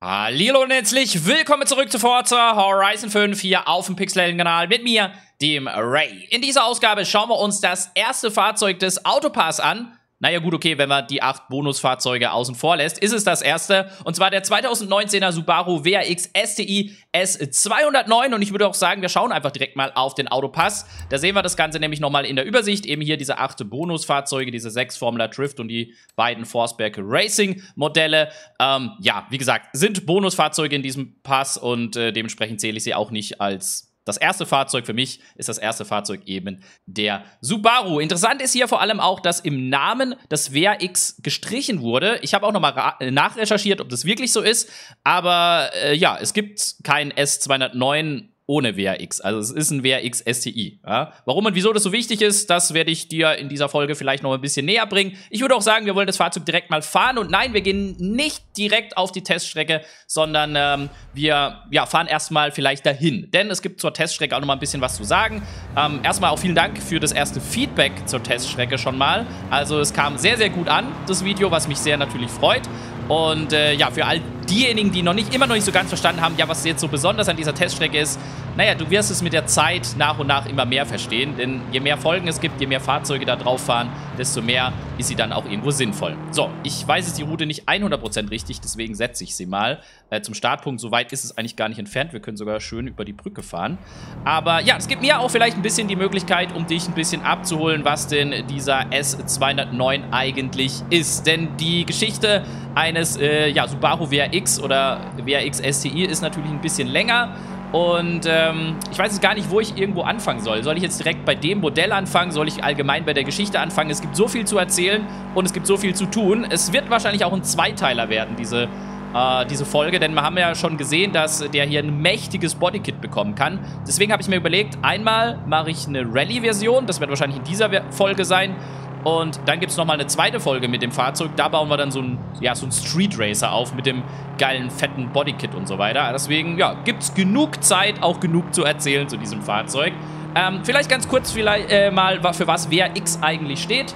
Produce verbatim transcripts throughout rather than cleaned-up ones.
Hallo und herzlich willkommen zurück zu Forza Horizon fünf hier auf dem Pixelhelden-Kanal mit mir, dem Ray. In dieser Ausgabe schauen wir uns das erste Fahrzeug des Autopass an. Naja gut, okay, wenn man die acht Bonusfahrzeuge außen vor lässt, ist es das erste. Und zwar der zweitausendneunzehner Subaru W R X S T I S zweihundertneun. Und ich würde auch sagen, wir schauen einfach direkt mal auf den Autopass. Da sehen wir das Ganze nämlich nochmal in der Übersicht. Eben hier diese acht Bonusfahrzeuge, diese sechs Formula Drift und die beiden Forsberg Racing Modelle. Ähm, ja, wie gesagt, sind Bonusfahrzeuge in diesem Pass und äh, dementsprechend zähle ich sie auch nicht als das erste Fahrzeug. Für mich ist das erste Fahrzeug eben der Subaru. Interessant ist hier vor allem auch, dass im Namen das W R X gestrichen wurde. Ich habe auch nochmal nachrecherchiert, ob das wirklich so ist. Aber äh, ja, es gibt kein S zweihundertneun ohne W R X. Also es ist ein W R X S T I. Ja? Warum und wieso das so wichtig ist, das werde ich dir in dieser Folge vielleicht noch ein bisschen näher bringen. Ich würde auch sagen, wir wollen das Fahrzeug direkt mal fahren. Und nein, wir gehen nicht direkt auf die Teststrecke, sondern ähm, wir ja, fahren erstmal vielleicht dahin. Denn es gibt zur Teststrecke auch noch mal ein bisschen was zu sagen. Ähm, erstmal auch vielen Dank für das erste Feedback zur Teststrecke schon mal. Also es kam sehr, sehr gut an, das Video, was mich sehr natürlich freut. Und äh, ja, für all diejenigen, die noch nicht, immer noch nicht so ganz verstanden haben, ja, was jetzt so besonders an dieser Teststrecke ist, naja, du wirst es mit der Zeit nach und nach immer mehr verstehen, denn je mehr Folgen es gibt, je mehr Fahrzeuge da drauf fahren, desto mehr ist sie dann auch irgendwo sinnvoll. So, ich weiß jetzt die Route nicht hundert Prozent richtig, deswegen setze ich sie mal äh, zum Startpunkt. So weit ist es eigentlich gar nicht entfernt, wir können sogar schön über die Brücke fahren. Aber ja, es gibt mir auch vielleicht ein bisschen die Möglichkeit, um dich ein bisschen abzuholen, was denn dieser S zweihundertneun eigentlich ist. Denn die Geschichte eines äh, ja, Subaru W R X oder W R X S T I ist natürlich ein bisschen länger. Und ähm, ich weiß jetzt gar nicht, wo ich irgendwo anfangen soll. Soll ich jetzt direkt bei dem Modell anfangen? Soll ich allgemein bei der Geschichte anfangen? Es gibt so viel zu erzählen und es gibt so viel zu tun. Es wird wahrscheinlich auch ein Zweiteiler werden, diese, äh, diese Folge. Denn wir haben ja schon gesehen, dass der hier ein mächtiges Bodykit bekommen kann. Deswegen habe ich mir überlegt, einmal mache ich eine Rallye-Version. Das wird wahrscheinlich in dieser Folge sein. Und dann gibt es nochmal eine zweite Folge mit dem Fahrzeug. Da bauen wir dann so ein, ja, so ein Street Racer auf mit dem geilen, fetten Bodykit und so weiter. Deswegen, ja, gibt es genug Zeit, auch genug zu erzählen zu diesem Fahrzeug. Ähm, vielleicht ganz kurz vielleicht, äh, mal, für was W R X eigentlich steht.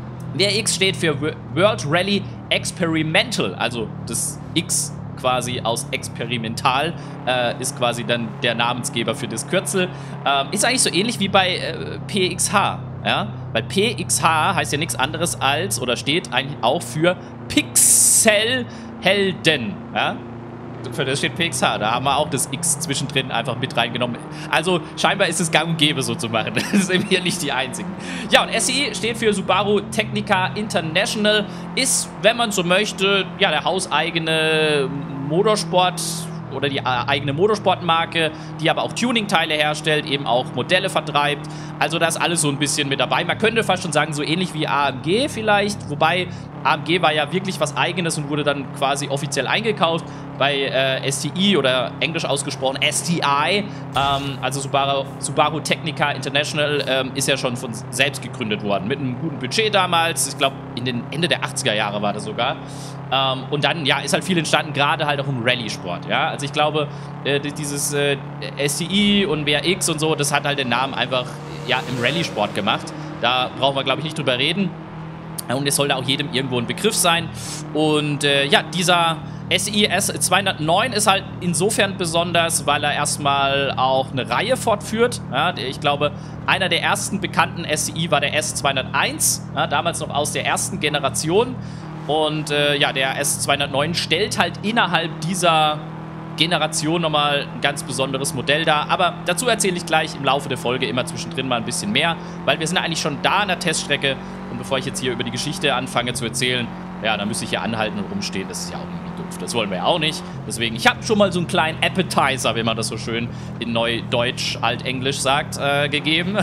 W R X steht für World Rally Experimental, also das X quasi aus experimental, äh, ist quasi dann der Namensgeber für das Kürzel. Ähm, ist eigentlich so ähnlich wie bei äh, P X H, ja? Weil P X H heißt ja nichts anderes als, oder steht eigentlich auch für Pixelhelden, ja? Für das steht P X H, da haben wir auch das X zwischendrin einfach mit reingenommen. Also scheinbar ist es gang und gäbe so zu machen. Das sind wir nicht die Einzigen. Ja, und S I steht für Subaru Technica International. Ist, wenn man so möchte, ja, der hauseigene Motorsport oder die eigene Motorsportmarke, die aber auch Tuning-Teile herstellt, eben auch Modelle vertreibt. Also da ist alles so ein bisschen mit dabei. Man könnte fast schon sagen, so ähnlich wie A M G vielleicht, wobei A M G war ja wirklich was Eigenes und wurde dann quasi offiziell eingekauft. Bei äh, S T I oder englisch ausgesprochen S T I, ähm, also Subaru, Subaru Technica International, ähm, ist ja schon von selbst gegründet worden. Mit einem guten Budget damals, ich glaube in den Ende der achtziger Jahre war das sogar. Ähm, und dann, ja, ist halt viel entstanden, gerade halt auch im Rallye-Sport, ja. Also ich glaube, äh, dieses äh, S T I und W R X und so, das hat halt den Namen einfach, ja, im Rallye-Sport gemacht. Da brauchen wir, glaube ich, nicht drüber reden. Und es sollte auch jedem irgendwo ein Begriff sein. Und äh, ja, dieser S I S zweihundertneun ist halt insofern besonders, weil er erstmal auch eine Reihe fortführt. Ja, ich glaube, einer der ersten bekannten S I war der S zweihunderteins, ja, damals noch aus der ersten Generation. Und äh, ja, der S zweihundertneun stellt halt innerhalb dieser Generation nochmal ein ganz besonderes Modell dar. Aber dazu erzähle ich gleich im Laufe der Folge immer zwischendrin mal ein bisschen mehr, weil wir sind ja eigentlich schon da an der Teststrecke. Und bevor ich jetzt hier über die Geschichte anfange zu erzählen, ja, dann müsste ich hier anhalten und rumstehen. Das ist ja auch irgendwie doof. Das wollen wir ja auch nicht. Deswegen, ich habe schon mal so einen kleinen Appetizer, wie man das so schön in Neudeutsch, Altenglisch sagt, äh, gegeben.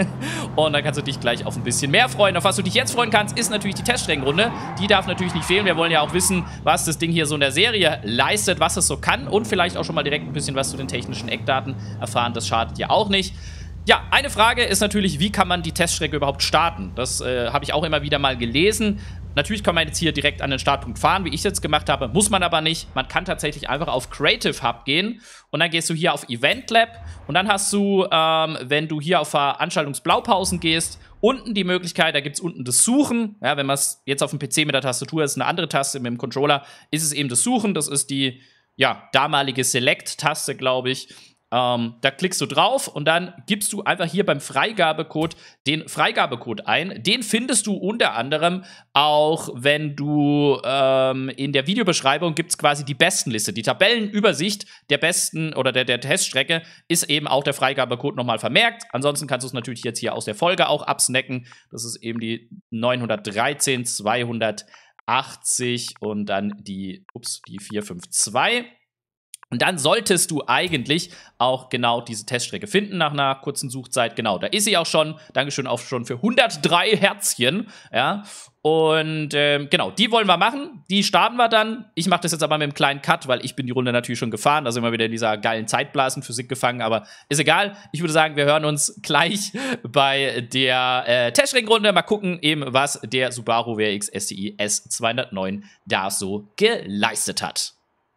Und dann kannst du dich gleich auf ein bisschen mehr freuen. Auf was du dich jetzt freuen kannst, ist natürlich die Teststreckenrunde. Die darf natürlich nicht fehlen. Wir wollen ja auch wissen, was das Ding hier so in der Serie leistet, was es so kann. Und vielleicht auch schon mal direkt ein bisschen was zu den technischen Eckdaten erfahren. Das schadet ja auch nicht. Ja, eine Frage ist natürlich, wie kann man die Teststrecke überhaupt starten? Das äh, habe ich auch immer wieder mal gelesen. Natürlich kann man jetzt hier direkt an den Startpunkt fahren, wie ich es jetzt gemacht habe, muss man aber nicht. Man kann tatsächlich einfach auf Creative Hub gehen und dann gehst du hier auf Event Lab und dann hast du, ähm, wenn du hier auf Veranstaltungsblaupausen gehst, unten die Möglichkeit, da gibt es unten das Suchen. Ja, wenn man es jetzt auf dem P C mit der Tastatur ist, eine andere Taste mit dem Controller, ist es eben das Suchen. Das ist die ja, damalige Select-Taste, glaube ich. Ähm, da klickst du drauf und dann gibst du einfach hier beim Freigabecode den Freigabecode ein. Den findest du unter anderem auch, wenn du ähm, in der Videobeschreibung gibt es quasi die Bestenliste. Die Tabellenübersicht der besten oder der, der Teststrecke ist eben auch der Freigabecode nochmal vermerkt. Ansonsten kannst du es natürlich jetzt hier aus der Folge auch absnacken. Das ist eben die neunhundertdreizehn zweihundertachtzig und dann die, ups, die vierhundertzweiundfünfzig. Und dann solltest du eigentlich auch genau diese Teststrecke finden nach einer kurzen Suchzeit. Genau, da ist sie auch schon. Dankeschön auch schon für hundertdrei Herzchen. Ja, und ähm, genau, die wollen wir machen. Die starten wir dann. Ich mache das jetzt aber mit einem kleinen Cut, weil ich bin die Runde natürlich schon gefahren. Da sind wir wieder in dieser geilen Zeitblasenphysik gefangen. Aber ist egal. Ich würde sagen, wir hören uns gleich bei der äh, Teststreckenrunde. Mal gucken, eben, was der Subaru W R X S T I S zweihundertneun da so geleistet hat.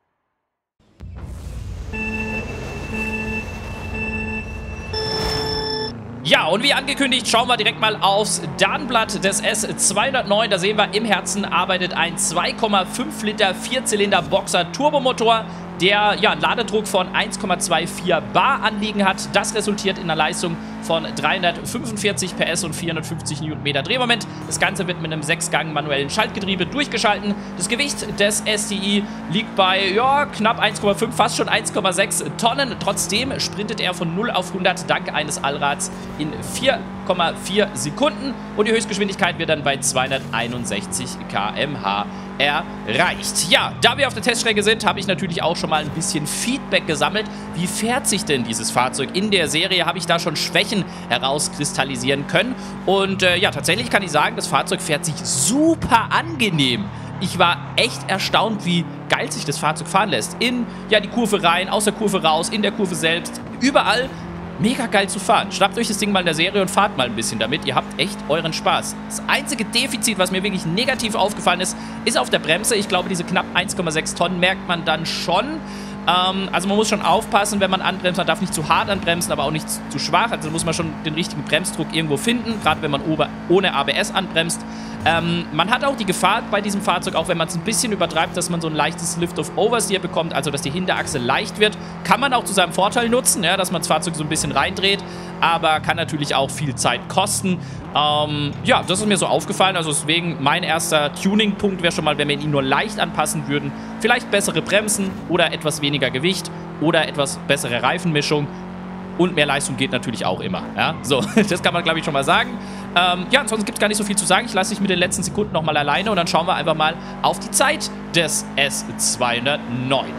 Ja, und wie angekündigt, schauen wir direkt mal aufs Datenblatt des S zweihundertneun. Da sehen wir, im Herzen arbeitet ein zwei Komma fünf Liter Vierzylinder Boxer Turbomotor, der ja einen Ladedruck von eins Komma vierundzwanzig Bar anliegen hat. Das resultiert in einer Leistung von dreihundertfünfundvierzig P S und vierhundertfünfzig Newtonmeter Drehmoment. Das Ganze wird mit einem sechs Gang manuellen Schaltgetriebe durchgeschalten. Das Gewicht des S T I liegt bei ja, knapp eins Komma fünf, fast schon eins Komma sechs Tonnen. Trotzdem sprintet er von null auf hundert dank eines Allrads in vier Komma vier Sekunden und die Höchstgeschwindigkeit wird dann bei zweihunderteinundsechzig Kilometer pro Stunde erreicht. Ja, da wir auf der Teststrecke sind, habe ich natürlich auch schon mal ein bisschen Feedback gesammelt. Wie fährt sich denn dieses Fahrzeug? In der Serie habe ich da schon Schwächen herauskristallisieren können. Und äh, ja, tatsächlich kann ich sagen, das Fahrzeug fährt sich super angenehm. Ich war echt erstaunt, wie geil sich das Fahrzeug fahren lässt. In ja, die Kurve rein, aus der Kurve raus, in der Kurve selbst, überall. Mega geil zu fahren. Schnappt euch das Ding mal in der Serie und fahrt mal ein bisschen damit. Ihr habt echt euren Spaß. Das einzige Defizit, was mir wirklich negativ aufgefallen ist, ist auf der Bremse. Ich glaube, diese knapp eins Komma sechs Tonnen merkt man dann schon. Ähm, also man muss schon aufpassen, wenn man anbremst. Man darf nicht zu hart anbremsen, aber auch nicht zu, zu schwach. Also muss man schon den richtigen Bremsdruck irgendwo finden. Gerade wenn man ohne A B S anbremst. Ähm, man hat auch die Gefahr bei diesem Fahrzeug, auch wenn man es ein bisschen übertreibt, dass man so ein leichtes Lift-of-Oversteer bekommt, also dass die Hinterachse leicht wird. Kann man auch zu seinem Vorteil nutzen, ja, dass man das Fahrzeug so ein bisschen reindreht, aber kann natürlich auch viel Zeit kosten. Ähm, ja, das ist mir so aufgefallen, also deswegen mein erster Tuning-Punkt wäre schon mal, wenn wir ihn nur leicht anpassen würden, vielleicht bessere Bremsen oder etwas weniger Gewicht oder etwas bessere Reifenmischung. Und mehr Leistung geht natürlich auch immer. Ja? So, das kann man, glaube ich, schon mal sagen. Ähm, ja, ansonsten gibt es gar nicht so viel zu sagen. Ich lasse dich mit den letzten Sekunden nochmal alleine und dann schauen wir einfach mal auf die Zeit des S zweihundertneun.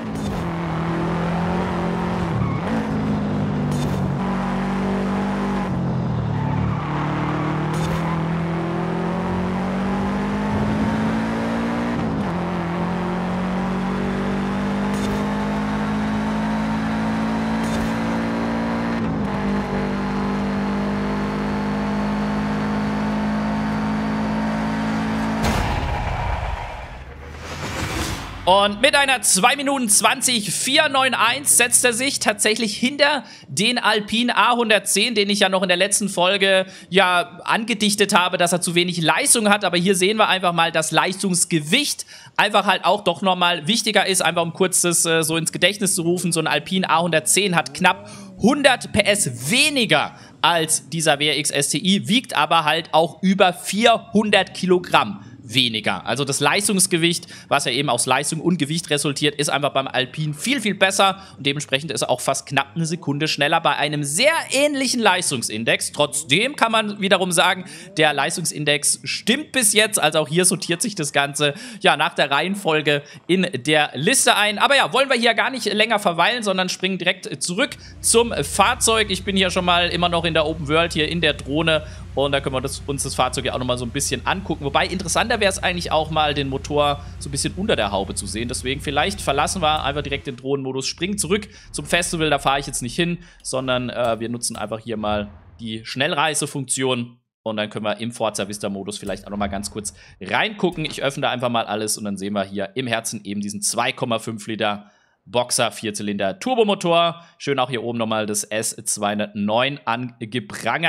Und mit einer zwei Minuten zwanzig vier neun eins setzt er sich tatsächlich hinter den Alpine A hundertzehn, den ich ja noch in der letzten Folge ja angedichtet habe, dass er zu wenig Leistung hat. Aber hier sehen wir einfach mal, dass Leistungsgewicht einfach halt auch doch nochmal wichtiger ist. Einfach um kurz das äh, so ins Gedächtnis zu rufen. So ein Alpine A hundertzehn hat knapp hundert P S weniger als dieser W R X S T I, wiegt aber halt auch über vierhundert Kilogramm weniger. Also das Leistungsgewicht, was ja eben aus Leistung und Gewicht resultiert, ist einfach beim Alpine viel, viel besser und dementsprechend ist er auch fast knapp eine Sekunde schneller bei einem sehr ähnlichen Leistungsindex. Trotzdem kann man wiederum sagen, der Leistungsindex stimmt bis jetzt, also auch hier sortiert sich das Ganze ja nach der Reihenfolge in der Liste ein. Aber ja, wollen wir hier gar nicht länger verweilen, sondern springen direkt zurück zum Fahrzeug. Ich bin hier schon mal immer noch in der Open World, hier in der Drohne. Und da können wir das, uns das Fahrzeug ja auch nochmal so ein bisschen angucken. Wobei, interessanter wäre es eigentlich auch mal, den Motor so ein bisschen unter der Haube zu sehen. Deswegen vielleicht verlassen wir einfach direkt den Drohnenmodus, springen zurück zum Festival. Da fahre ich jetzt nicht hin, sondern äh, wir nutzen einfach hier mal die Schnellreisefunktion. Und dann können wir im Forza Vista-Modus vielleicht auch nochmal ganz kurz reingucken. Ich öffne da einfach mal alles und dann sehen wir hier im Herzen eben diesen zwei Komma fünf Liter Boxer Vierzylinder Turbomotor. Schön auch hier oben nochmal das S zweihundertneun angeprangert.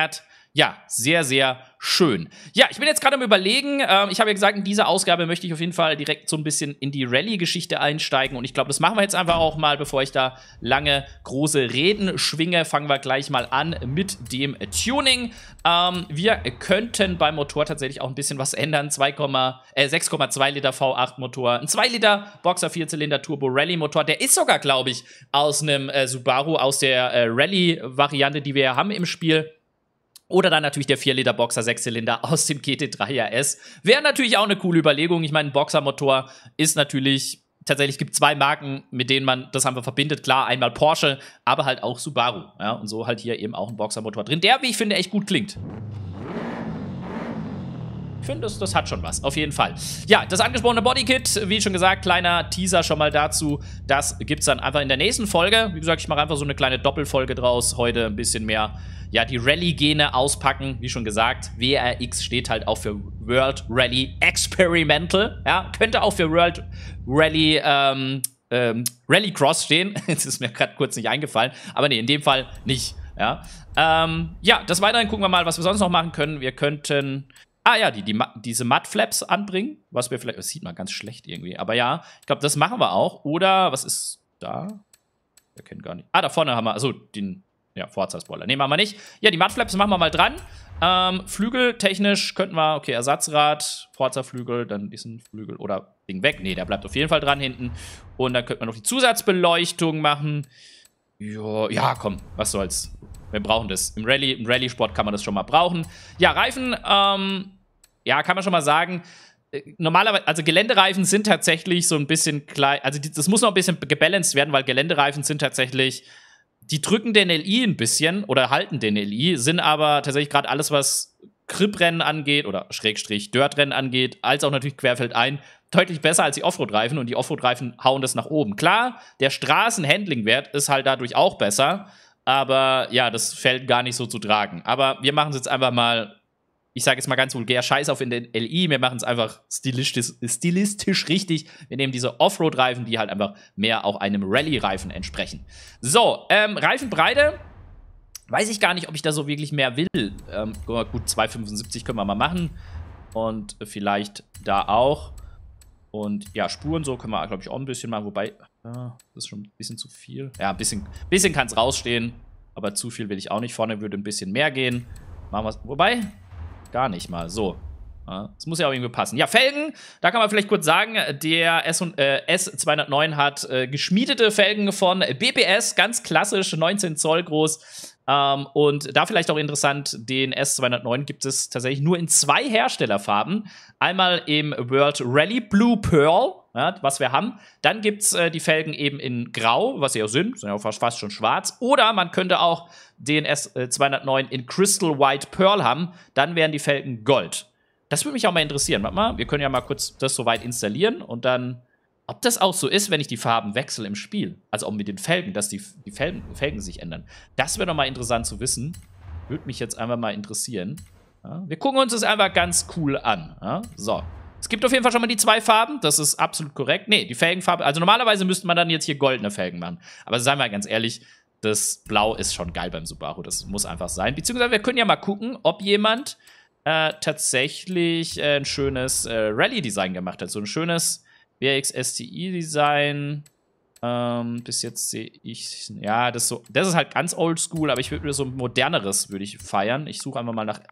Ja, sehr, sehr schön. Ja, ich bin jetzt gerade am Überlegen. Ähm, ich habe ja gesagt, in dieser Ausgabe möchte ich auf jeden Fall direkt so ein bisschen in die Rallye-Geschichte einsteigen. Und ich glaube, das machen wir jetzt einfach auch mal, bevor ich da lange große Reden schwinge. Fangen wir gleich mal an mit dem Tuning. Ähm, wir könnten beim Motor tatsächlich auch ein bisschen was ändern. sechs Komma zwei Liter V acht Motor, ein zwei Liter Boxer Vierzylinder Turbo Rallye Motor. Der ist sogar, glaube ich, aus einem äh, Subaru, aus der äh, Rallye-Variante, die wir ja haben im Spiel. Oder dann natürlich der vier Liter Boxer Sechszylinder aus dem G T drei R S. Wäre natürlich auch eine coole Überlegung. Ich meine, ein Boxermotor ist natürlich, tatsächlich gibt es zwei Marken, mit denen man das einfach verbindet. Klar, einmal Porsche, aber halt auch Subaru. Ja, und so halt hier eben auch ein Boxermotor drin, der, wie ich finde, echt gut klingt. Ich finde, das, das hat schon was, auf jeden Fall. Ja, das angesprochene Bodykit, wie schon gesagt, kleiner Teaser schon mal dazu. Das gibt's dann einfach in der nächsten Folge. Wie gesagt, ich mache einfach so eine kleine Doppelfolge draus. Heute ein bisschen mehr, ja, die Rallye-Gene auspacken. Wie schon gesagt, W R X steht halt auch für World Rally Experimental. Ja, könnte auch für World Rally, ähm, ähm, Rallycross stehen. Jetzt ist mir gerade kurz nicht eingefallen. Aber nee, in dem Fall nicht. Ja, ähm, ja, des Weiteren gucken wir mal, was wir sonst noch machen können. Wir könnten... Ah ja, die, die, diese Mudflaps anbringen, was wir vielleicht, das sieht man ganz schlecht irgendwie, aber ja, ich glaube, das machen wir auch. Oder, was ist da? Wir kennen gar nicht. Ah, da vorne haben wir, also den, ja, Forza-Spoiler. Nee, machen wir nicht. Ja, die Mudflaps machen wir mal dran. Ähm, Flügeltechnisch könnten wir, okay, Ersatzrad, Forza-Flügel, dann diesen Flügel oder Ding weg. Nee, der bleibt auf jeden Fall dran hinten. Und dann könnte man noch die Zusatzbeleuchtung machen. Jo, ja, komm, was soll's. Wir brauchen das. Im Rallye, im Rallye-Sport kann man das schon mal brauchen. Ja, Reifen, ähm, ja, kann man schon mal sagen. Äh, normalerweise, also Geländereifen sind tatsächlich so ein bisschen klein. Also die, das muss noch ein bisschen gebalanced werden, weil Geländereifen sind tatsächlich, die drücken den L I ein bisschen oder halten den L I, sind aber tatsächlich gerade alles, was Grip-Rennen angeht oder Schrägstrich Dirt-Rennen angeht, als auch natürlich querfeldein, deutlich besser als die Offroad-Reifen und die Offroad-Reifen hauen das nach oben. Klar, der Straßen-Handling-Wert ist halt dadurch auch besser. Aber ja, das fällt gar nicht so zu tragen. Aber wir machen es jetzt einfach mal, ich sage jetzt mal ganz vulgär, scheiß auf in den L I. Wir machen es einfach stilistisch, stilistisch richtig. Wir nehmen diese Offroad-Reifen, die halt einfach mehr auch einem Rallye-Reifen entsprechen. So, ähm, Reifenbreite. Weiß ich gar nicht, ob ich da so wirklich mehr will. Ähm, gut, zwei Komma fünfundsiebzig können wir mal machen. Und vielleicht da auch. Und ja, Spuren so können wir, glaube ich, auch ein bisschen machen. Wobei, ja, das ist schon ein bisschen zu viel. Ja, ein bisschen, bisschen kann es rausstehen. Aber zu viel will ich auch nicht. Vorne würde ein bisschen mehr gehen. Machen wir es. Wobei, gar nicht mal. So. Ja, das muss ja auch irgendwie passen. Ja, Felgen, da kann man vielleicht kurz sagen, der S zweihundertneun hat äh, geschmiedete Felgen von B P S. Ganz klassisch, neunzehn Zoll groß. Um, und da vielleicht auch interessant, den S zweihundertneun gibt es tatsächlich nur in zwei Herstellerfarben. Einmal im World Rally Blue Pearl, ja, was wir haben. Dann gibt es äh, die Felgen eben in Grau, was sie auch sind, sind ja auch fast, fast schon schwarz. Oder man könnte auch den S zweihundertneun in Crystal White Pearl haben. Dann wären die Felgen Gold. Das würde mich auch mal interessieren. Warte mal, wir können ja mal kurz das soweit installieren und dann... Ob das auch so ist, wenn ich die Farben wechsle im Spiel. Also auch mit den Felgen, dass die, die Felgen, Felgen sich ändern. Das wäre doch mal interessant zu wissen. Würde mich jetzt einfach mal interessieren. Ja, wir gucken uns das einfach ganz cool an. Ja, so. Es gibt auf jeden Fall schon mal die zwei Farben. Das ist absolut korrekt. Nee, die Felgenfarbe. Also normalerweise müsste man dann jetzt hier goldene Felgen machen. Aber seien wir ganz ehrlich, das Blau ist schon geil beim Subaru. Das muss einfach sein. Beziehungsweise wir können ja mal gucken, ob jemand äh, tatsächlich äh, ein schönes äh, Rallye-Design gemacht hat. So ein schönes W R X S T I-Design. Ähm, bis jetzt sehe ich, ja, das ist, so, das ist halt ganz oldschool, aber ich würde mir so ein moderneres würde ich feiern. Ich suche einfach mal nach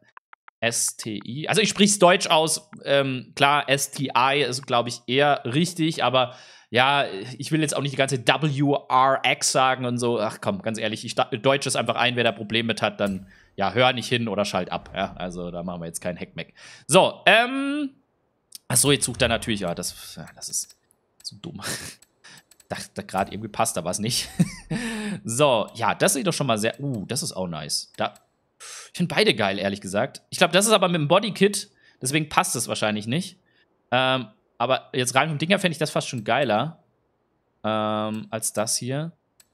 S T I. Also ich spreche es deutsch aus. Ähm, klar, S T I ist, glaube ich, eher richtig, aber ja, ich will jetzt auch nicht die ganze W R X sagen und so. Ach komm, ganz ehrlich, ich deutsche es einfach ein, wer da Probleme mit hat, dann ja, hör nicht hin oder schalt ab. Ja, also da machen wir jetzt keinen Heckmeck. So, ähm, achso, jetzt sucht er natürlich, ja, das, ja, das ist so dumm. Dachte gerade irgendwie passt da was nicht. So, ja, das sieht doch schon mal sehr, uh, das ist auch nice. Da, ich finde beide geil, ehrlich gesagt. Ich glaube, das ist aber mit dem Bodykit, deswegen passt es wahrscheinlich nicht. Ähm, aber jetzt rein vom Ding her fände ich das fast schon geiler ähm, als das hier.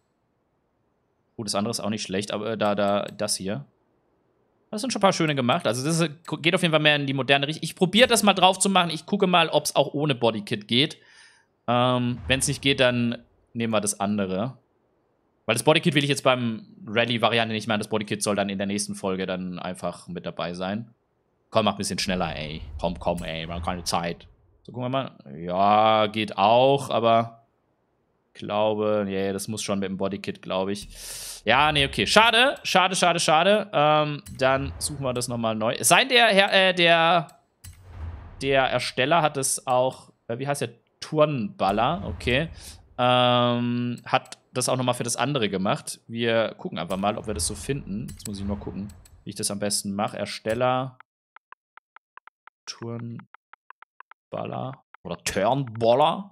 Oh, das andere ist auch nicht schlecht, aber da, da, das hier. Das sind schon ein paar schöne gemacht. Also das ist, geht auf jeden Fall mehr in die moderne Richtung. Ich probiere das mal drauf zu machen. Ich gucke mal, ob es auch ohne Bodykit geht. Ähm, wenn es nicht geht, dann nehmen wir das andere. Weil das Bodykit will ich jetzt beim Rally-Variante nicht mehr. Das Bodykit soll dann in der nächsten Folge dann einfach mit dabei sein. Komm, mach ein bisschen schneller, ey. Komm, komm, ey. Wir haben keine Zeit. So, gucken wir mal. Ja, geht auch, aber ich glaube, nee, das muss schon mit dem Bodykit, glaube ich. Ja, nee, okay. Schade, schade, schade, schade. Ähm, dann suchen wir das nochmal neu. Es sei denn, der, Herr, äh, der, der Ersteller hat es auch, äh, wie heißt der? Turnballer, okay. Ähm, hat das auch nochmal für das andere gemacht. Wir gucken einfach mal, ob wir das so finden. Jetzt muss ich nur gucken, wie ich das am besten mache. Ersteller. Turnballer. Oder Turnballer.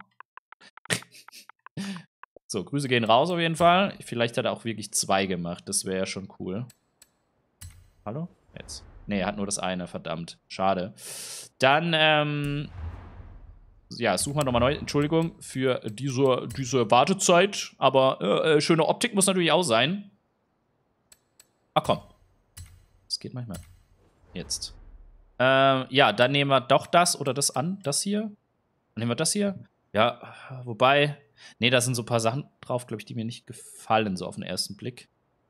So, Grüße gehen raus auf jeden Fall. Vielleicht hat er auch wirklich zwei gemacht. Das wäre ja schon cool. Hallo? Jetzt. Nee, er hat nur das eine. Verdammt. Schade. Dann, ähm... ja, suchen wir nochmal neu. Entschuldigung für diese, diese Wartezeit. Aber äh, schöne Optik muss natürlich auch sein. Ach komm. Das geht manchmal. Jetzt. Ähm, ja, dann nehmen wir doch das oder das an. Das hier. Dann nehmen wir das hier. Ja, wobei... Nee, da sind so ein paar Sachen drauf, glaube ich, die mir nicht gefallen, so auf den ersten Blick.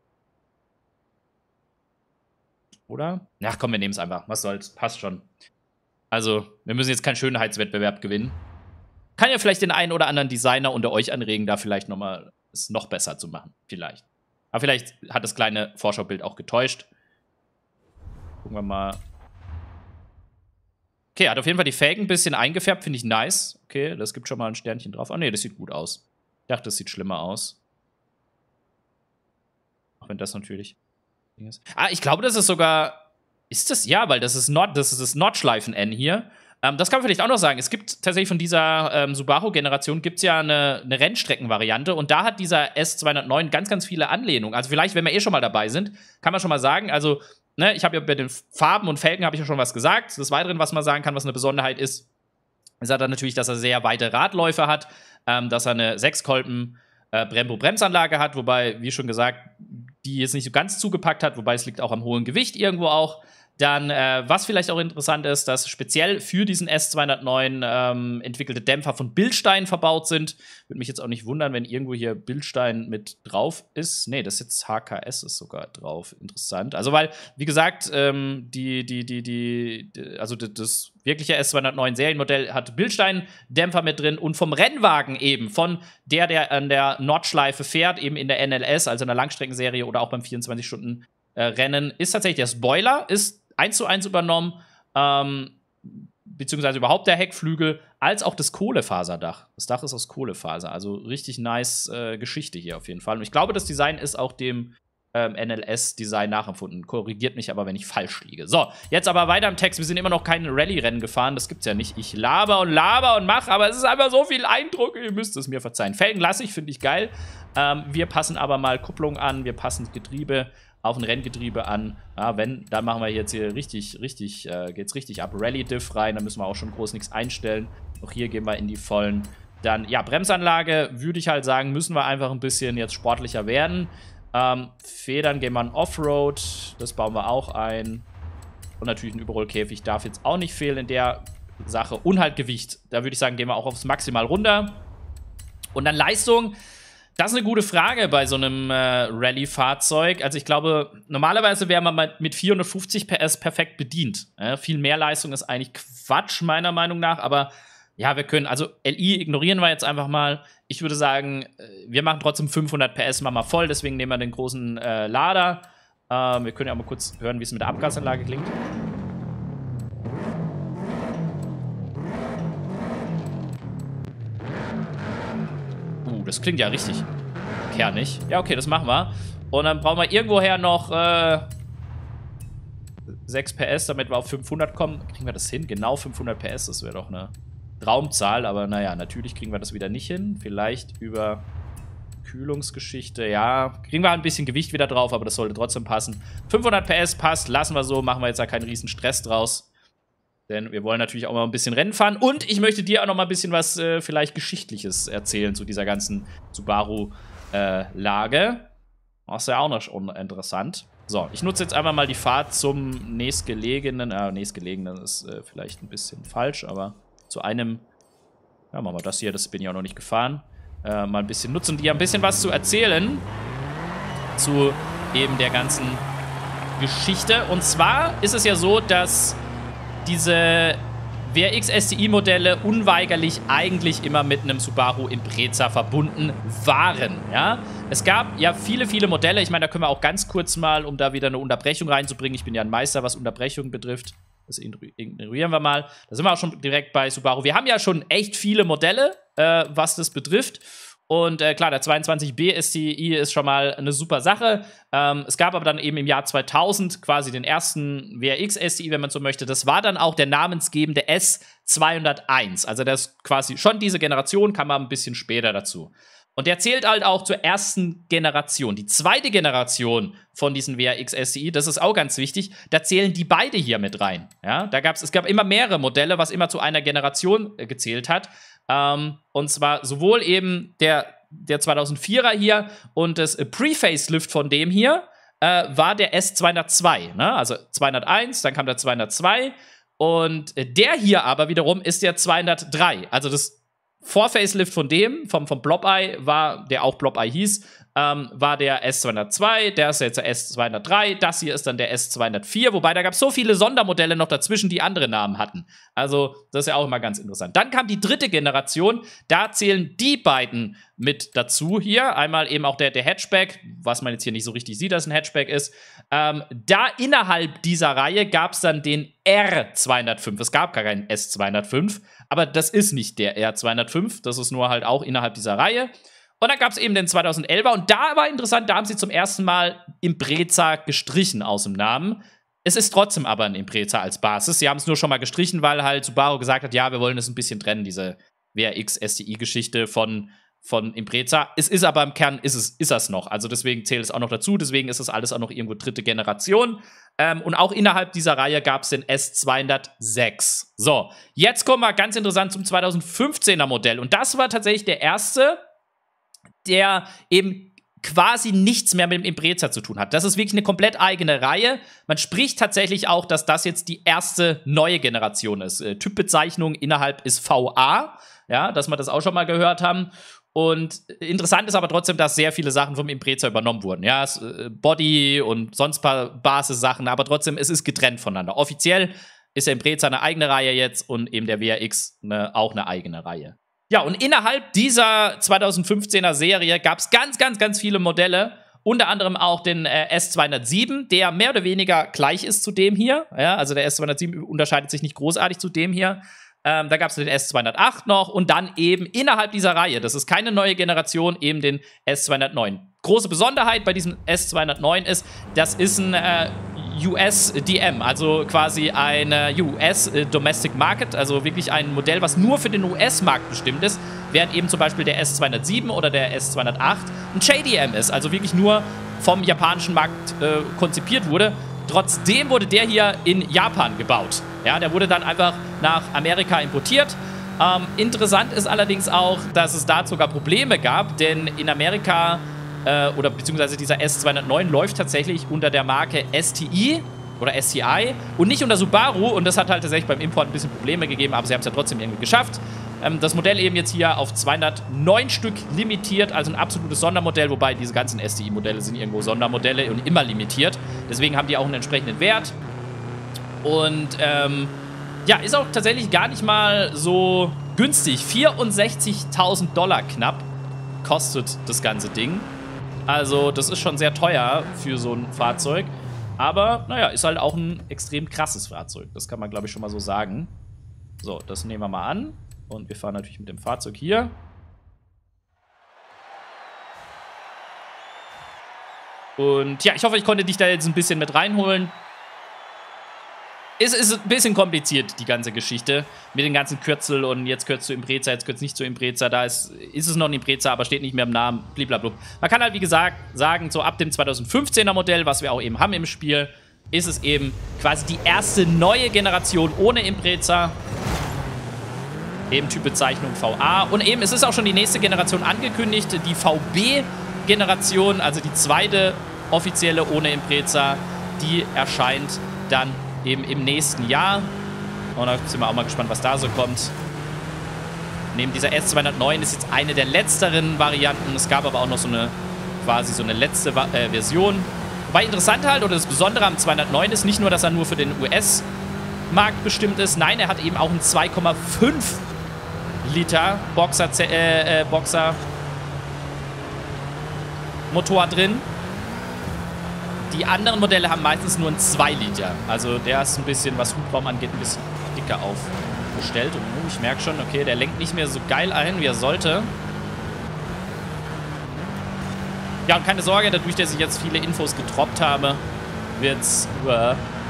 Oder? Ach komm, wir nehmen es einfach. Was soll's. Passt schon. Also, wir müssen jetzt keinen Schönheitswettbewerb gewinnen. Kann ja vielleicht den einen oder anderen Designer unter euch anregen, da vielleicht nochmal es noch besser zu machen. Vielleicht. Aber vielleicht hat das kleine Vorschaubild auch getäuscht. Gucken wir mal. Okay, hat auf jeden Fall die Felgen ein bisschen eingefärbt, finde ich nice. Okay, das gibt schon mal ein Sternchen drauf. Oh ne, das sieht gut aus. Ich dachte, das sieht schlimmer aus. Auch wenn das natürlich... Ah, ich glaube, das ist sogar... Ist das? Ja, weil das ist, Nord das, ist das Nordschleifen-N hier. Ähm, das kann man vielleicht auch noch sagen. Es gibt tatsächlich von dieser ähm, Subaru-Generation gibt's ja eine, eine Rennstreckenvariante. Und da hat dieser S zweihundertneun ganz, ganz viele Anlehnungen. Also vielleicht, wenn wir eh schon mal dabei sind, kann man schon mal sagen, also... Ne, ich habe ja bei den Farben und Felgen habe ich ja schon was gesagt. Des Weiteren, was man sagen kann, was eine Besonderheit ist, ist er dann natürlich, dass er sehr weite Radläufe hat, ähm, dass er eine Sechskolben äh, Brembo-Bremsanlage hat, wobei, wie schon gesagt, die jetzt nicht so ganz zugepackt hat, wobei es liegt auch am hohen Gewicht irgendwo auch. Dann, äh, was vielleicht auch interessant ist, dass speziell für diesen S zweihundertneun ähm, entwickelte Dämpfer von Bilstein verbaut sind. Würde mich jetzt auch nicht wundern, wenn irgendwo hier Bilstein mit drauf ist. Nee, das ist jetzt H K S ist sogar drauf. Interessant. Also, weil, wie gesagt, ähm, die, die, die, die, also das wirkliche S zweihundertneun Serienmodell hat Bilstein-Dämpfer mit drin und vom Rennwagen eben, von der, der an der Nordschleife fährt, eben in der N L S, also in der Langstreckenserie oder auch beim vierundzwanzig Stunden Rennen, ist tatsächlich der Spoiler, ist eins zu eins übernommen, ähm, beziehungsweise überhaupt der Heckflügel, als auch das Kohlefaserdach. Das Dach ist aus Kohlefaser, also richtig nice äh, Geschichte hier auf jeden Fall. Und ich glaube, das Design ist auch dem ähm, N L S-Design nachempfunden. Korrigiert mich aber, wenn ich falsch liege. So, jetzt aber weiter im Text. Wir sind immer noch kein Rallye-Rennen gefahren, das gibt's ja nicht. Ich laber und laber und mach, aber es ist einfach so viel Eindruck, ihr müsst es mir verzeihen. Felgen lasse ich, finde ich geil. Ähm, wir passen aber mal Kupplung an, wir passen Getriebe auf ein Renngetriebe an. Ja, wenn, dann machen wir jetzt hier richtig, richtig, äh, geht's richtig ab. Rally-Diff rein, da müssen wir auch schon groß nichts einstellen. Auch hier gehen wir in die vollen. Dann, ja, Bremsanlage, würde ich halt sagen, müssen wir einfach ein bisschen jetzt sportlicher werden. Ähm, Federn gehen wir in Offroad, das bauen wir auch ein. Und natürlich ein Überrollkäfig darf jetzt auch nicht fehlen in der Sache. Und halt Gewicht, da würde ich sagen, gehen wir auch aufs Maximal runter. Und dann Leistung. Das ist eine gute Frage bei so einem äh, Rallye-Fahrzeug. Also ich glaube, normalerweise wäre man mit vierhundertfünfzig P S perfekt bedient. Ja, viel mehr Leistung ist eigentlich Quatsch, meiner Meinung nach. Aber ja, wir können, also L I ignorieren wir jetzt einfach mal. Ich würde sagen, wir machen trotzdem fünfhundert P S mal, mal voll. Deswegen nehmen wir den großen äh, Lader. Ähm, wir können ja auch mal kurz hören, wie es mit der Abgasanlage klingt. Das klingt ja richtig kernig. Ja, okay, das machen wir. Und dann brauchen wir irgendwoher noch äh, sechs P S, damit wir auf fünfhundert kommen. Kriegen wir das hin? Genau fünfhundert P S, das wäre doch eine Traumzahl. Aber naja, natürlich kriegen wir das wieder nicht hin. Vielleicht über Kühlungsgeschichte. Ja, kriegen wir ein bisschen Gewicht wieder drauf, aber das sollte trotzdem passen. fünfhundert P S passt, lassen wir so. Machen wir jetzt da keinen riesen Stress draus. Denn wir wollen natürlich auch mal ein bisschen Rennen fahren. Und ich möchte dir auch noch mal ein bisschen was äh, vielleicht Geschichtliches erzählen zu dieser ganzen Subaru-Lage. Äh, das ist ja auch noch interessant. So, ich nutze jetzt einfach mal die Fahrt zum nächstgelegenen. Äh, nächstgelegenen ist äh, vielleicht ein bisschen falsch, aber zu einem. Ja, machen wir das hier. Das bin ich auch noch nicht gefahren. Äh, mal ein bisschen nutzen, dir ein bisschen was zu erzählen. zu eben der ganzen Geschichte. Und zwar ist es ja so, dass diese W R X S T I-Modelle unweigerlich eigentlich immer mit einem Subaru Impreza verbunden waren, ja. Es gab ja viele, viele Modelle. Ich meine, da können wir auch ganz kurz mal, um da wieder eine Unterbrechung reinzubringen. Ich bin ja ein Meister, was Unterbrechungen betrifft. Das ignorieren wir mal. Da sind wir auch schon direkt bei Subaru. Wir haben ja schon echt viele Modelle, äh, was das betrifft. Und äh, klar, der zweiundzwanzig B S T I ist schon mal eine super Sache. Ähm, es gab aber dann eben im Jahr zweitausend quasi den ersten W R X S T I, wenn man so möchte. Das war dann auch der namensgebende S zweihunderteins. Also das ist quasi schon diese Generation, kam mal ein bisschen später dazu. Und der zählt halt auch zur ersten Generation. Die zweite Generation von diesen W R X S T I, das ist auch ganz wichtig, da zählen die beide hier mit rein. Ja, da gab's, es gab immer mehrere Modelle, was immer zu einer Generation äh, gezählt hat. Ähm, und zwar sowohl eben der, der zweitausendvierer hier und das äh, Pre-Facelift von dem hier äh, war der S zweihundertzwei. Ne? Also zweihunderteins, dann kam der zweihundertzwei. Und äh, der hier aber wiederum ist der zweihundertdrei. Also das Vor-Facelift von dem, vom, vom Blob-Eye, war, der auch Blob-Eye hieß, ähm, war der S zweihundertzwei, der ist jetzt der S zweihundertdrei, das hier ist dann der S zweihundertvier, wobei da gab es so viele Sondermodelle noch dazwischen, die andere Namen hatten. Also, das ist ja auch immer ganz interessant. Dann kam die dritte Generation, da zählen die beiden mit dazu hier. Einmal eben auch der, der Hatchback, was man jetzt hier nicht so richtig sieht, dass ein Hatchback ist. Ähm, da innerhalb dieser Reihe gab es dann den R zweihundertfünf. Es gab gar keinen S zweihundertfünf, aber das ist nicht der R zweihundertfünf, das ist nur halt auch innerhalb dieser Reihe. Und dann gab es eben den zweitausendelfer und da war interessant, da haben sie zum ersten Mal Impreza gestrichen aus dem Namen. Es ist trotzdem aber ein Impreza als Basis. Sie haben es nur schon mal gestrichen, weil halt Subaru gesagt hat, ja, wir wollen das ein bisschen trennen, diese W R X S T I-Geschichte von, von Impreza. Es ist aber im Kern, ist es ist das noch. Also deswegen zählt es auch noch dazu, deswegen ist das alles auch noch irgendwo dritte Generation. Ähm, und auch innerhalb dieser Reihe gab es den S zweihundertsechs. So, jetzt kommen wir ganz interessant zum zweitausendfünfzehner Modell. Und das war tatsächlich der erste, der eben quasi nichts mehr mit dem Impreza zu tun hat. Das ist wirklich eine komplett eigene Reihe. Man spricht tatsächlich auch, dass das jetzt die erste neue Generation ist. Äh, Typbezeichnung innerhalb ist V A, ja, dass wir das auch schon mal gehört haben. Und interessant ist aber trotzdem, dass sehr viele Sachen vom Impreza übernommen wurden. Ja, es, äh, Body und sonst ein paar Basis-Sachen, aber trotzdem, es ist getrennt voneinander. Offiziell ist der Impreza eine eigene Reihe jetzt und eben der W R X eine, auch eine eigene Reihe. Ja, und innerhalb dieser zweitausendfünfzehner Serie gab es ganz, ganz, ganz viele Modelle. Unter anderem auch den äh, S zweihundertsieben, der mehr oder weniger gleich ist zu dem hier. Ja, also der S zweihundertsieben unterscheidet sich nicht großartig zu dem hier. Ähm, da gab es den S zweihundertacht noch und dann eben innerhalb dieser Reihe, das ist keine neue Generation, eben den S zweihundertneun. Große Besonderheit bei diesem S zweihundertneun ist, das ist ein äh, U S D M, also quasi ein äh, U S äh, Domestic Market, also wirklich ein Modell, was nur für den U S-Markt bestimmt ist, während eben zum Beispiel der S zweihundertsieben oder der S zweihundertacht ein J D M ist, also wirklich nur vom japanischen Markt äh, konzipiert wurde. Trotzdem wurde der hier in Japan gebaut. Ja, der wurde dann einfach nach Amerika importiert. Ähm, interessant ist allerdings auch, dass es da sogar Probleme gab, denn in Amerika äh, oder beziehungsweise dieser S zweihundertneun läuft tatsächlich unter der Marke S T I oder S T I und nicht unter Subaru und das hat halt tatsächlich beim Import ein bisschen Probleme gegeben, aber sie haben es ja trotzdem irgendwie geschafft. Ähm, das Modell eben jetzt hier auf zweihundertneun Stück limitiert, also ein absolutes Sondermodell, wobei diese ganzen S T I-Modelle sind irgendwo Sondermodelle und immer limitiert. Deswegen haben die auch einen entsprechenden Wert. Und ähm, ja, ist auch tatsächlich gar nicht mal so günstig. vierundsechzigtausend Dollar knapp kostet das ganze Ding. Also das ist schon sehr teuer für so ein Fahrzeug. Aber, naja, ist halt auch ein extrem krasses Fahrzeug. Das kann man, glaube ich, schon mal so sagen. So, das nehmen wir mal an. Und wir fahren natürlich mit dem Fahrzeug hier. Und ja, ich hoffe, ich konnte dich da jetzt ein bisschen mit reinholen. Es ist ein bisschen kompliziert, die ganze Geschichte. Mit den ganzen Kürzel und jetzt gehört es zu Impreza, jetzt gehört es nicht zu Impreza. Da ist, ist es noch ein Impreza, aber steht nicht mehr im Namen. Blablabla. Man kann halt, wie gesagt, sagen, so ab dem zweitausendfünfzehner Modell, was wir auch eben haben im Spiel, ist es eben quasi die erste neue Generation ohne Impreza. Eben Typbezeichnung V A. Und eben, es ist auch schon die nächste Generation angekündigt, die V B-Generation, also die zweite offizielle ohne Impreza, die erscheint dann eben im nächsten Jahr. Und da sind wir auch mal gespannt, was da so kommt. Neben dieser S zweihundertneun ist jetzt eine der letzteren Varianten. Es gab aber auch noch so eine quasi so eine letzte äh, Version. Wobei interessant halt, oder das Besondere am zweihundertneun ist nicht nur, dass er nur für den U S-Markt bestimmt ist. Nein, er hat eben auch einen zwei Komma fünf Liter Boxer, äh, äh, Boxer Motor drin. Die anderen Modelle haben meistens nur einen zwei Liter. Also der ist ein bisschen, was Hubraum angeht, ein bisschen dicker aufgestellt. Und ich merke schon, okay, der lenkt nicht mehr so geil ein, wie er sollte. Ja, und keine Sorge, dadurch, dass ich jetzt viele Infos getroppt habe, wird es uh,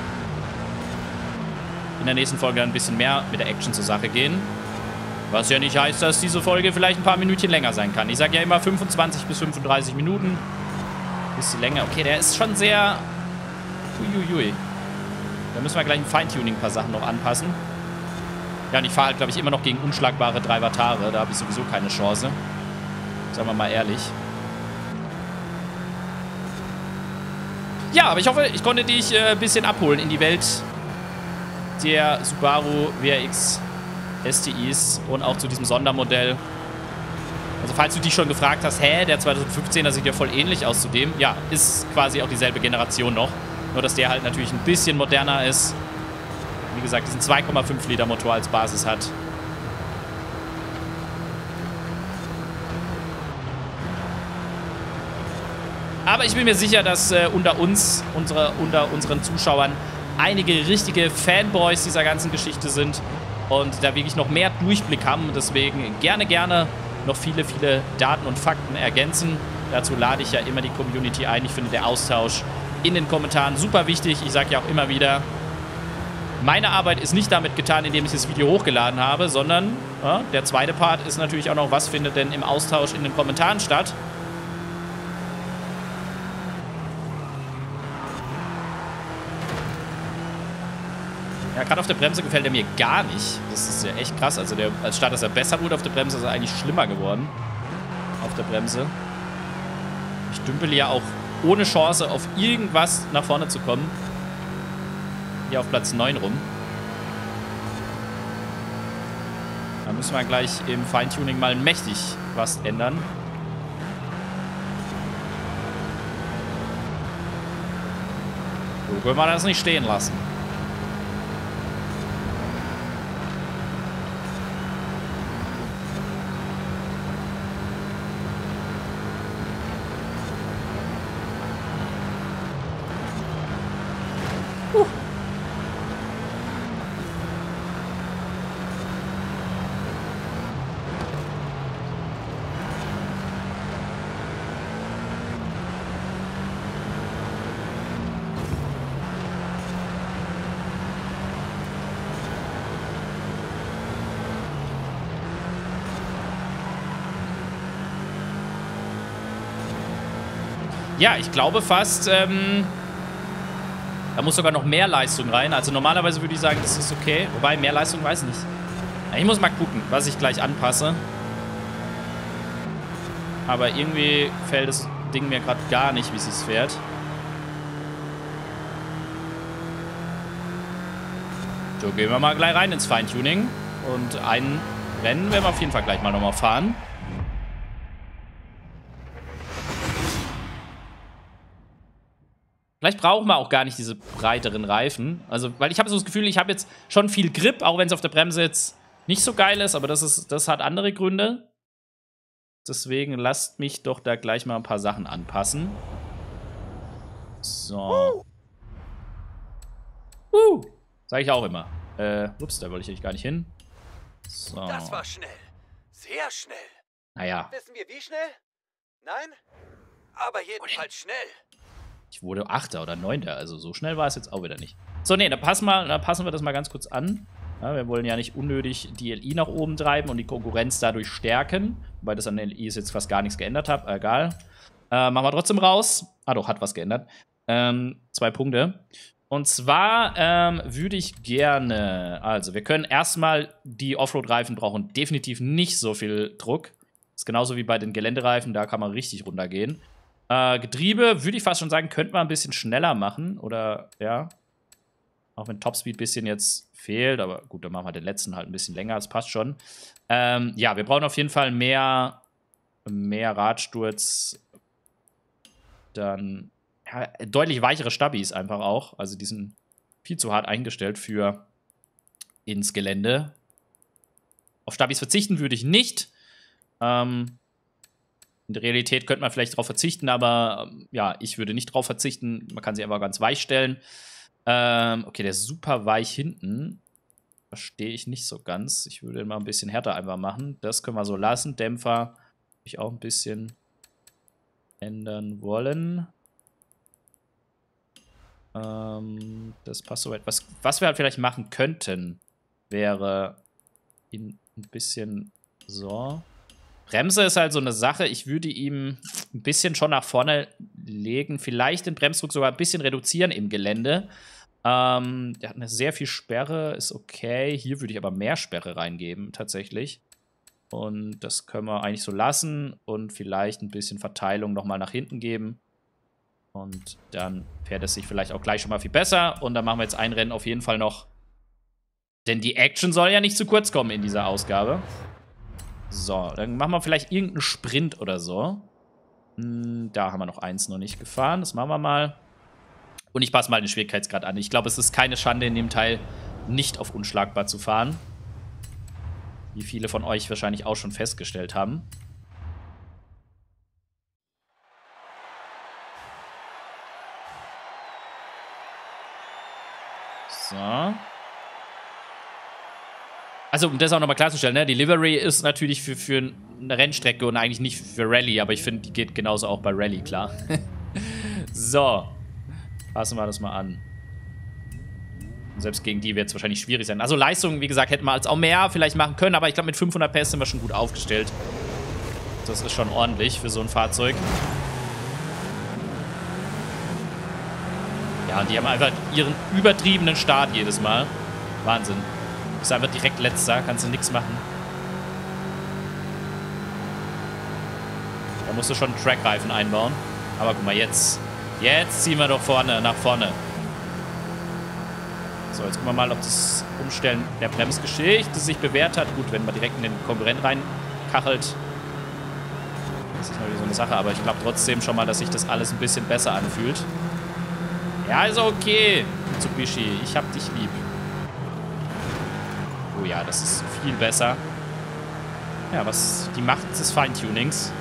in der nächsten Folge ein bisschen mehr mit der Action zur Sache gehen. Was ja nicht heißt, dass diese Folge vielleicht ein paar Minütchen länger sein kann. Ich sage ja immer fünfundzwanzig bis fünfunddreißig Minuten. Bisschen länger. Okay, der ist schon sehr... Uiuiui. Da müssen wir gleich im Feintuning ein paar Sachen noch anpassen. Ja, und ich fahre halt, glaube ich, immer noch gegen unschlagbare drei Vatare. Da habe ich sowieso keine Chance. Sagen wir mal ehrlich. Ja, aber ich hoffe, ich konnte dich äh, ein bisschen abholen in die Welt der Subaru W R X S T Is und auch zu diesem Sondermodell. Also falls du dich schon gefragt hast, hä, der zweitausendfünfzehner sieht ja voll ähnlich aus zu dem. Ja, ist quasi auch dieselbe Generation noch. Nur, dass der halt natürlich ein bisschen moderner ist. Wie gesagt, diesen zwei Komma fünf Liter Motor als Basis hat. Aber ich bin mir sicher, dass äh, unter uns, unsere, unter unseren Zuschauern, einige richtige Fanboys dieser ganzen Geschichte sind und da wirklich noch mehr Durchblick haben. Deswegen gerne, gerne noch viele, viele Daten und Fakten ergänzen. Dazu lade ich ja immer die Community ein. Ich finde, der Austausch in den Kommentaren super wichtig. Ich sage ja auch immer wieder, meine Arbeit ist nicht damit getan, indem ich das Video hochgeladen habe, sondern ja, der zweite Part ist natürlich auch noch, was findet denn im Austausch in den Kommentaren statt. Ja, gerade auf der Bremse gefällt er mir gar nicht. Das ist ja echt krass. Also der, als statt dass er besser wurde auf der Bremse, ist er eigentlich schlimmer geworden. Auf der Bremse. Ich dümpel ja auch ohne Chance auf irgendwas nach vorne zu kommen. Hier auf Platz neun rum. Da müssen wir gleich im Feintuning mal mächtig was ändern. So können wir das nicht stehen lassen. Ja, ich glaube fast, ähm, da muss sogar noch mehr Leistung rein. Also normalerweise würde ich sagen, das ist okay. Wobei, mehr Leistung weiß ich nicht. Ich muss mal gucken, was ich gleich anpasse. Aber irgendwie fällt das Ding mir gerade gar nicht, wie es sich fährt. So, gehen wir mal gleich rein ins Feintuning. Und ein Rennen werden wir auf jeden Fall gleich mal nochmal fahren. Vielleicht brauchen wir auch gar nicht diese breiteren Reifen. Also, weil ich habe so das Gefühl, ich habe jetzt schon viel Grip, auch wenn es auf der Bremse jetzt nicht so geil ist, aber das ist, das hat andere Gründe. Deswegen lasst mich doch da gleich mal ein paar Sachen anpassen. So. Uh. Sag ich auch immer. Äh, ups, da wollte ich eigentlich gar nicht hin. So. Das war schnell. Sehr schnell. Naja. Wissen wir wie schnell? Nein? Aber jedenfalls schnell. Ich wurde Achter oder Neunter, also so schnell war es jetzt auch wieder nicht. So, nee, da passen, wir, da passen wir das mal ganz kurz an. Ja, wir wollen ja nicht unnötig die L I nach oben treiben und die Konkurrenz dadurch stärken. Wobei das an L I jetzt fast gar nichts geändert hat. Egal. Äh, machen wir trotzdem raus. Ah doch, hat was geändert. Ähm, zwei Punkte. Und zwar ähm, würde ich gerne, also wir können erstmal, die Offroad-Reifen brauchen definitiv nicht so viel Druck. Das ist genauso wie bei den Geländereifen, da kann man richtig runtergehen. Äh, Getriebe, würde ich fast schon sagen, könnte man ein bisschen schneller machen. Oder, ja. Auch wenn Topspeed ein bisschen jetzt fehlt. Aber gut, dann machen wir den letzten halt ein bisschen länger. Das passt schon. Ähm, ja, wir brauchen auf jeden Fall mehr, mehr Radsturz dann ja, deutlich weichere Stabis einfach auch. Also die sind viel zu hart eingestellt für ins Gelände. Auf Stabis verzichten würde ich nicht. Ähm, in der Realität könnte man vielleicht darauf verzichten, aber ähm, ja, ich würde nicht darauf verzichten. Man kann sie einfach ganz weich stellen. Ähm, okay, der ist super weich hinten. Verstehe ich nicht so ganz. Ich würde ihn mal ein bisschen härter einfach machen. Das können wir so lassen. Dämpfer würde ich auch ein bisschen ändern wollen. Ähm, das passt soweit. Was, was wir halt vielleicht machen könnten, wäre ihn ein bisschen so. Bremse ist halt so eine Sache. Ich würde ihm ein bisschen schon nach vorne legen. Vielleicht den Bremsdruck sogar ein bisschen reduzieren im Gelände. Ähm, der hat eine sehr viel Sperre. Ist okay. Hier würde ich aber mehr Sperre reingeben, tatsächlich. Und das können wir eigentlich so lassen. Und vielleicht ein bisschen Verteilung nochmal nach hinten geben. Und dann fährt es sich vielleicht auch gleich schon mal viel besser. Und dann machen wir jetzt ein Rennen auf jeden Fall noch. Denn die Action soll ja nicht zu kurz kommen in dieser Ausgabe. So, dann machen wir vielleicht irgendeinen Sprint oder so. Hm, da haben wir noch eins noch nicht gefahren. Das machen wir mal. Und ich passe mal den Schwierigkeitsgrad an. Ich glaube, es ist keine Schande, in dem Teil nicht auf unschlagbar zu fahren. Wie viele von euch wahrscheinlich auch schon festgestellt haben. So. Also, um das auch nochmal klarzustellen, ne? Die Livery ist natürlich für, für eine Rennstrecke und eigentlich nicht für Rallye, aber ich finde, die geht genauso auch bei Rallye, klar. So. Passen wir das mal an. Und selbst gegen die wird es wahrscheinlich schwierig sein. Also, Leistung, wie gesagt, hätten wir als auch mehr vielleicht machen können, aber ich glaube, mit fünfhundert P S sind wir schon gut aufgestellt. Das ist schon ordentlich für so ein Fahrzeug. Ja, und die haben einfach ihren übertriebenen Start jedes Mal. Wahnsinn. Ist einfach direkt letzter, kannst du nichts machen. Da musst du schon Trackreifen einbauen. Aber guck mal, jetzt. Jetzt ziehen wir doch vorne, nach vorne. So, jetzt gucken wir mal, ob das Umstellen der Bremsgeschichte sich bewährt hat. Gut, wenn man direkt in den Konkurrent reinkachelt. Das ist natürlich so eine Sache, aber ich glaube trotzdem schon mal, dass sich das alles ein bisschen besser anfühlt. Ja, ist okay, Mitsubishi. Ich hab dich lieb. Oh ja, das ist viel besser. Ja, was die Macht des Feintunings.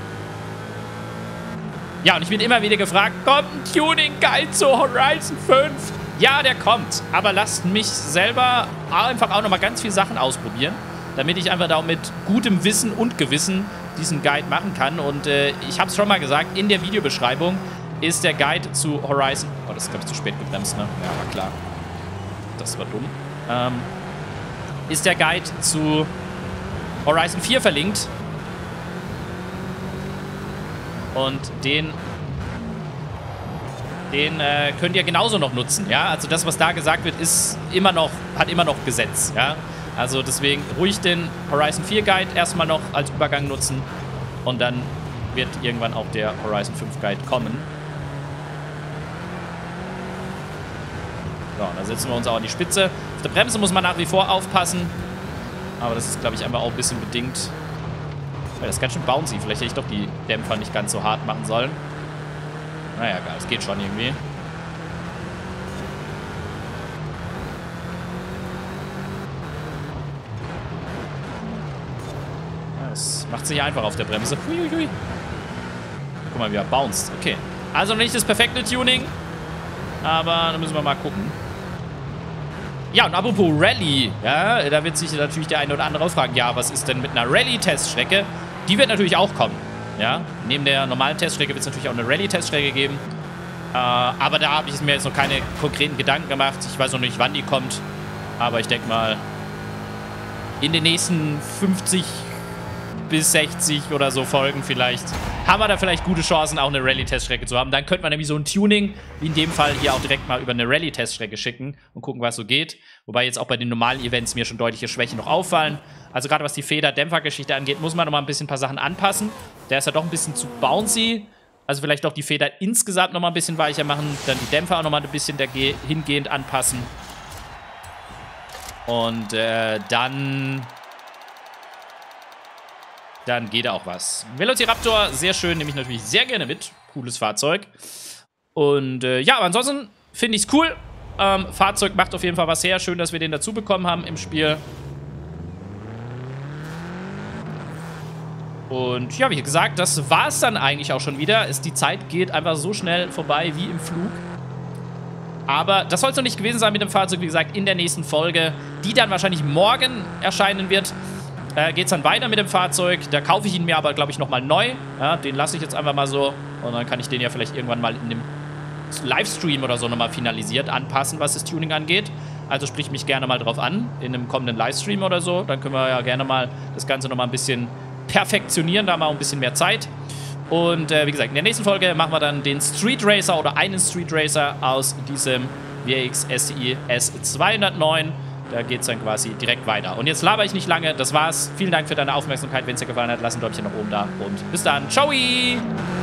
Ja, und ich bin immer wieder gefragt, kommt ein Tuning-Guide zu Horizon fünf? Ja, der kommt. Aber lasst mich selber einfach auch nochmal ganz viele Sachen ausprobieren, damit ich einfach da auch mit gutem Wissen und Gewissen diesen Guide machen kann. Und äh, ich habe es schon mal gesagt, in der Videobeschreibung ist der Guide zu Horizon... Oh, das ist, glaube ich, zu spät gebremst, ne? Ja, war klar. Das war dumm. Ähm... ist der Guide zu Horizon vier verlinkt. Und den den äh, könnt ihr genauso noch nutzen, ja? Also das, was da gesagt wird, ist immer noch, hat immer noch Gesetz, ja? Also deswegen ruhig den Horizon vier Guide erstmal noch als Übergang nutzen und dann wird irgendwann auch der Horizon fünf Guide kommen. So, da setzen wir uns auch an die Spitze. Auf der Bremse muss man nach wie vor aufpassen. Aber das ist, glaube ich, einfach auch ein bisschen bedingt. Ja, das ist ganz schön bouncy. Vielleicht hätte ich doch die Dämpfer nicht ganz so hart machen sollen. Naja, egal. Es geht schon irgendwie. Ja, das macht sich einfach auf der Bremse. Huiuiui. Guck mal, wie er bounced. Okay. Also nicht das perfekte Tuning. Aber da müssen wir mal gucken. Ja, und apropos Rallye, ja, da wird sich natürlich der eine oder andere fragen, ja, was ist denn mit einer Rallye-Teststrecke? Die wird natürlich auch kommen, ja. Neben der normalen Teststrecke wird es natürlich auch eine Rallye-Teststrecke geben. Äh, aber da habe ich mir jetzt noch keine konkreten Gedanken gemacht. Ich weiß noch nicht, wann die kommt. Aber ich denke mal, in den nächsten fünfzig bis sechzig oder so Folgen vielleicht, haben wir da vielleicht gute Chancen, auch eine Rallye-Teststrecke zu haben. Dann könnte man nämlich so ein Tuning, wie in dem Fall, hier auch direkt mal über eine Rallye-Teststrecke schicken und gucken, was so geht. Wobei jetzt auch bei den normalen Events mir schon deutliche Schwächen noch auffallen. Also gerade was die Feder-Dämpfer-Geschichte angeht, muss man noch mal ein bisschen ein paar Sachen anpassen. Der ist ja doch ein bisschen zu bouncy. Also vielleicht doch die Feder insgesamt noch mal ein bisschen weicher machen. Dann die Dämpfer auch noch mal ein bisschen hingehend anpassen. Und äh, dann... Dann geht auch was. Velociraptor, sehr schön, nehme ich natürlich sehr gerne mit. cooles Fahrzeug. Und äh, ja, aber ansonsten finde ich es cool. Ähm, Fahrzeug macht auf jeden Fall was her. Schön, dass wir den dazu bekommen haben im Spiel. Und ja, wie gesagt, das war es dann eigentlich auch schon wieder. Es, die Zeit geht einfach so schnell vorbei wie im Flug. Aber das soll es noch nicht gewesen sein mit dem Fahrzeug. Wie gesagt, in der nächsten Folge, die dann wahrscheinlich morgen erscheinen wird, äh, geht es dann weiter mit dem Fahrzeug. Da kaufe ich ihn mir aber, glaube ich, nochmal neu. Ja, den lasse ich jetzt einfach mal so. Und dann kann ich den ja vielleicht irgendwann mal in dem Livestream oder so nochmal finalisiert anpassen, was das Tuning angeht. Also sprich mich gerne mal drauf an, in einem kommenden Livestream oder so. Dann können wir ja gerne mal das Ganze nochmal ein bisschen perfektionieren, da mal ein bisschen mehr Zeit. Und äh, wie gesagt, in der nächsten Folge machen wir dann den Street Racer oder einen Street Racer aus diesem W R X S T I S zweihundertneun. Da geht es dann quasi direkt weiter. Und jetzt laber ich nicht lange. Das war's. Vielen Dank für deine Aufmerksamkeit. Wenn es dir gefallen hat, lass ein Däumchen nach oben da. Und bis dann. Ciao!